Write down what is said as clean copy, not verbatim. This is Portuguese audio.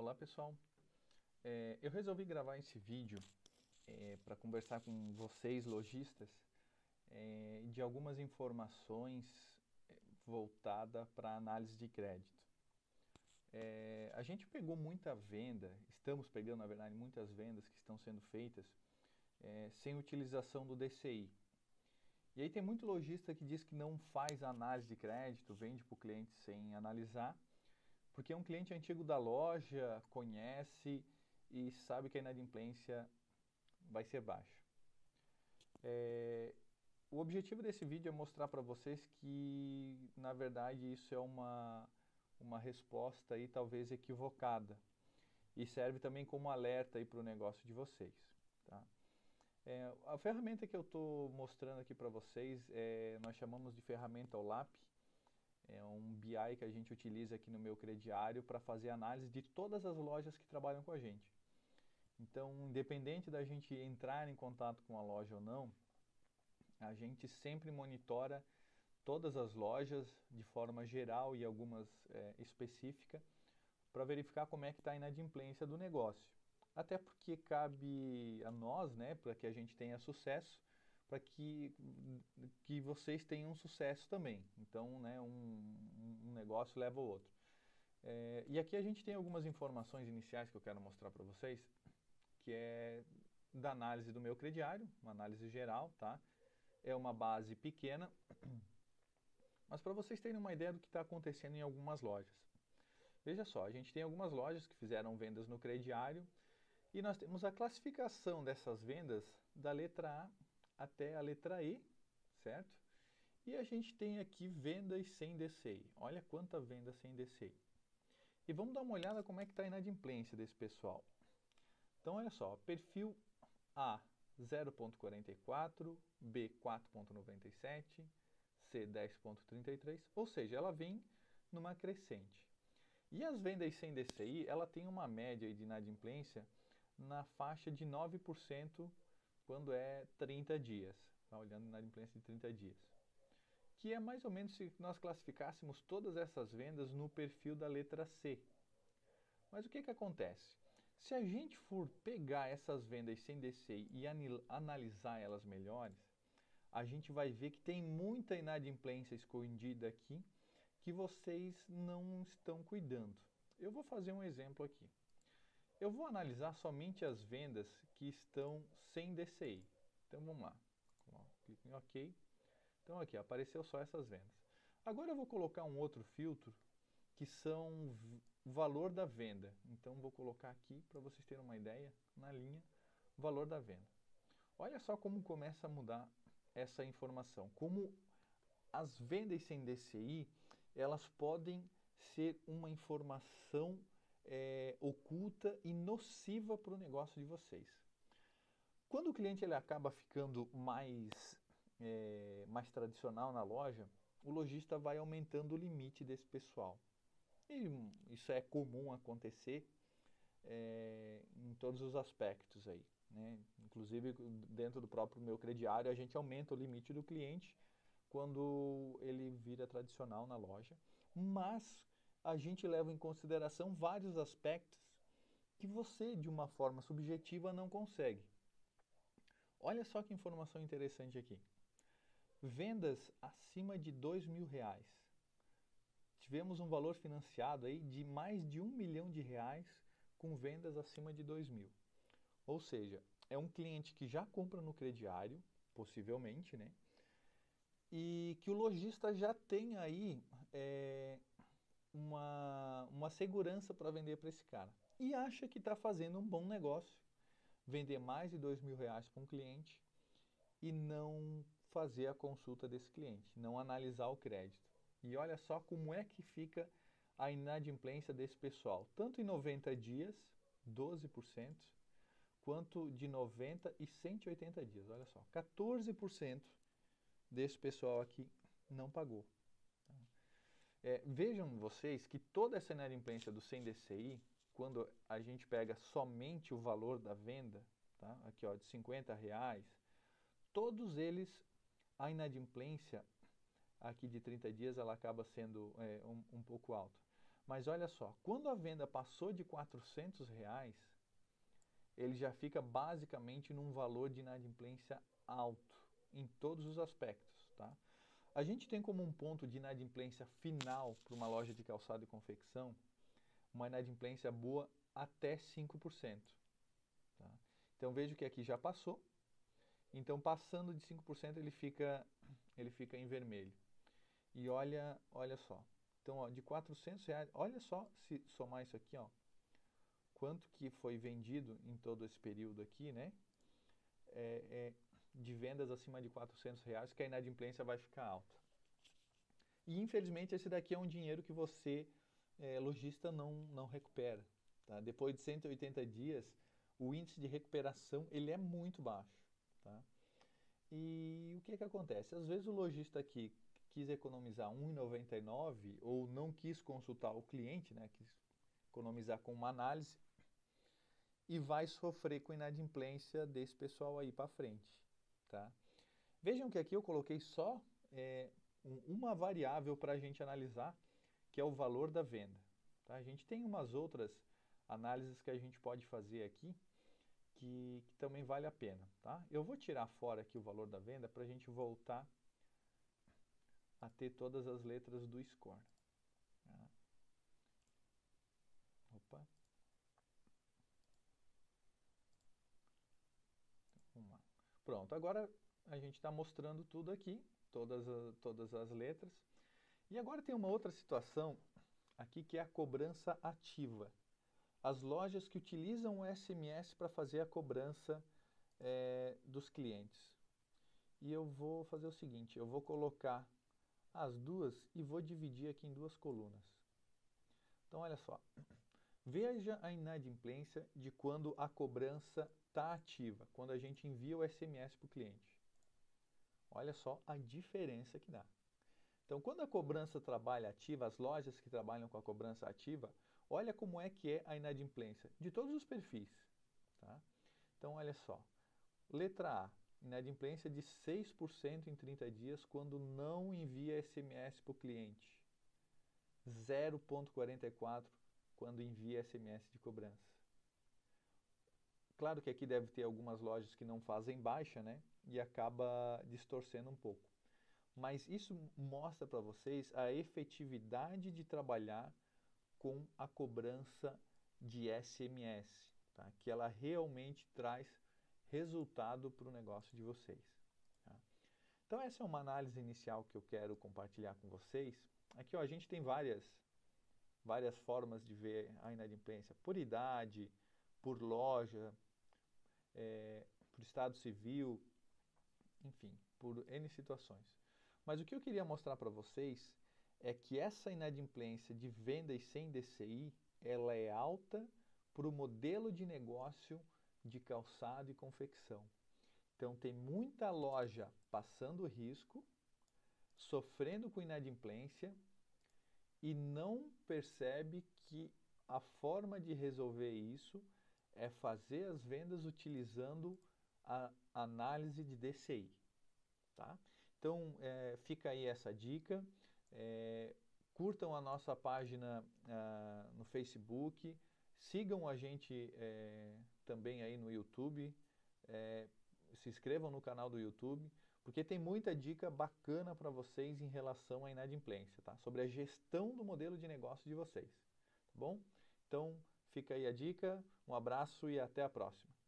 Olá pessoal, eu resolvi gravar esse vídeo para conversar com vocês lojistas de algumas informações voltadas para análise de crédito. A gente pegou muita venda, estamos pegando na verdade muitas vendas que estão sendo feitas sem utilização do DCI. E aí tem muito lojista que diz que não faz análise de crédito, vende para o cliente sem analisar, porque é um cliente antigo da loja, conhece e sabe que a inadimplência vai ser baixa. O objetivo desse vídeo é mostrar para vocês que, na verdade, isso é uma resposta aí, talvez equivocada. E serve também como alerta para o negócio de vocês. Tá? A ferramenta que eu estou mostrando aqui para vocês, nós chamamos de ferramenta OLAP. É um BI que a gente utiliza aqui no meu crediário para fazer análise de todas as lojas que trabalham com a gente. Então, independente da gente entrar em contato com a loja ou não, a gente sempre monitora todas as lojas de forma geral e algumas específica para verificar como é que está a inadimplência do negócio. Até porque cabe a nós, né, para que a gente tenha sucesso, para que vocês tenham sucesso também. Então, né, um negócio leva o outro. E aqui a gente tem algumas informações iniciais que eu quero mostrar para vocês, que é da análise do meu crediário, uma análise geral, tá? É uma base pequena, mas para vocês terem uma ideia do que está acontecendo em algumas lojas. Veja só, a gente tem algumas lojas que fizeram vendas no crediário e nós temos a classificação dessas vendas da letra A até a letra E, certo? E a gente tem aqui vendas sem DCI. Olha quanta venda sem DCI. E vamos dar uma olhada como é que está a inadimplência desse pessoal. Então, olha só, perfil A 0,44, B 4,97, C 10,33, ou seja, ela vem numa crescente. E as vendas sem DCI, ela tem uma média de inadimplência na faixa de 9% quando é 30 dias. Tá olhando inadimplência de 30 dias. Que é mais ou menos se nós classificássemos todas essas vendas no perfil da letra C. Mas o que acontece? Se a gente for pegar essas vendas sem DCI e analisar elas melhores, a gente vai ver que tem muita inadimplência escondida aqui que vocês não estão cuidando. Eu vou fazer um exemplo aqui. Eu vou analisar somente as vendas que estão sem DCI. Então vamos lá. Clique em OK. Então aqui apareceu só essas vendas. Agora eu vou colocar um outro filtro que são o valor da venda. Então vou colocar aqui para vocês terem uma ideia na linha valor da venda. Olha só como começa a mudar essa informação. Como as vendas sem DCI, elas podem ser uma informação oculta e nociva para o negócio de vocês. Quando o cliente ele acaba ficando mais tradicional na loja, o lojista vai aumentando o limite desse pessoal. E isso é comum acontecer em todos os aspectos aí, né? Inclusive dentro do próprio meu crediário a gente aumenta o limite do cliente quando ele vira tradicional na loja, mas a gente leva em consideração vários aspectos que você de uma forma subjetiva não consegue. Olha só que informação interessante aqui. Vendas acima de R$ 2.000. Tivemos um valor financiado aí de mais de R$ 1 milhão com vendas acima de 2.000. Ou seja, é um cliente que já compra no crediário, possivelmente, né? E que o lojista já tem aí uma segurança para vender para esse cara. E acha que está fazendo um bom negócio, vender mais de R$ 2.000 para um cliente e não fazer a consulta desse cliente, não analisar o crédito. E olha só como é que fica a inadimplência desse pessoal, tanto em 90 dias, 12%, quanto de 90 e 180 dias. Olha só, 14% desse pessoal aqui não pagou. Vejam vocês que toda essa inadimplência do sem DCI, quando a gente pega somente o valor da venda, tá? Aqui ó, de R$ 50, todos eles, a inadimplência aqui de 30 dias, ela acaba sendo um pouco alta. Mas olha só, quando a venda passou de R$ 400, ele já fica basicamente num valor de inadimplência alto, em todos os aspectos, tá? A gente tem como um ponto de inadimplência final para uma loja de calçado e confecção, uma inadimplência boa até 5%. Tá? Então veja que aqui já passou, então passando de 5% ele fica em vermelho. E olha só, então ó, de R$ 400, olha só se somar isso aqui, ó, quanto que foi vendido em todo esse período aqui, né? De vendas acima de R$ 400, que a inadimplência vai ficar alta. E infelizmente esse daqui é um dinheiro que você, lojista, não recupera. Tá? Depois de 180 dias, o índice de recuperação ele é muito baixo. Tá? E o que que acontece? Às vezes o lojista aqui quis economizar R$ 1,99 ou não quis consultar o cliente, né? Quis economizar com uma análise e vai sofrer com inadimplência desse pessoal aí para frente. Tá? Vejam que aqui eu coloquei só uma variável para a gente analisar, que é o valor da venda. Tá? A gente tem umas outras análises que a gente pode fazer aqui, que também vale a pena. Tá? Eu vou tirar fora aqui o valor da venda para a gente voltar a ter todas as letras do score. Tá? Opa. Vamos lá. Pronto, agora a gente está mostrando tudo aqui, todas as letras. E agora tem uma outra situação aqui que é a cobrança ativa. As lojas que utilizam o SMS para fazer a cobrança dos clientes. E eu vou fazer o seguinte, eu vou colocar as duas e vou dividir aqui em duas colunas. Então, olha só. Veja a inadimplência de quando a cobrança está ativa, quando a gente envia o SMS para o cliente. Olha só a diferença que dá. Então, quando a cobrança trabalha ativa, as lojas que trabalham com a cobrança ativa, olha como é que é a inadimplência de todos os perfis. Tá? Então, olha só. Letra A, inadimplência de 6% em 30 dias quando não envia SMS para o cliente. 0,44% quando envia SMS de cobrança. Claro que aqui deve ter algumas lojas que não fazem baixa, né? E acaba distorcendo um pouco. Mas isso mostra para vocês a efetividade de trabalhar com a cobrança de SMS, tá? Que ela realmente traz resultado para o negócio de vocês. Tá? Então essa é uma análise inicial que eu quero compartilhar com vocês. Aqui ó, a gente tem várias formas de ver a inadimplência, por idade, por loja, por estado civil, enfim, por N situações. Mas o que eu queria mostrar para vocês é que essa inadimplência de vendas sem DCI, ela é alta para o modelo de negócio de calçado e confecção. Então tem muita loja passando risco, sofrendo com inadimplência e não percebe que a forma de resolver isso é fazer as vendas utilizando a análise de DCI. Tá? Então, fica aí essa dica. Curtam a nossa página no Facebook, sigam a gente também aí no YouTube, se inscrevam no canal do YouTube, porque tem muita dica bacana para vocês em relação à inadimplência, tá? Sobre a gestão do modelo de negócio de vocês, tá bom? Então, fica aí a dica, um abraço e até a próxima.